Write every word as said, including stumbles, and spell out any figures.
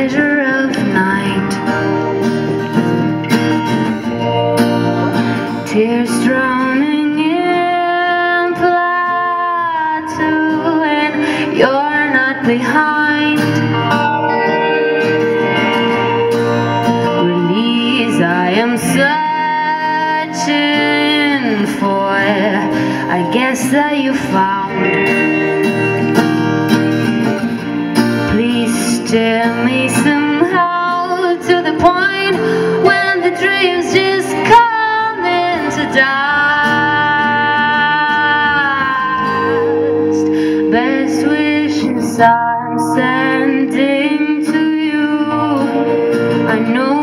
pleasure of night. Tears drowning in plateau, and you're not behind. Release, I am searching for, I guess that you found. Please steer me somehow to the point when the dreams just come into dust. Best wishes I'm sending to you. I know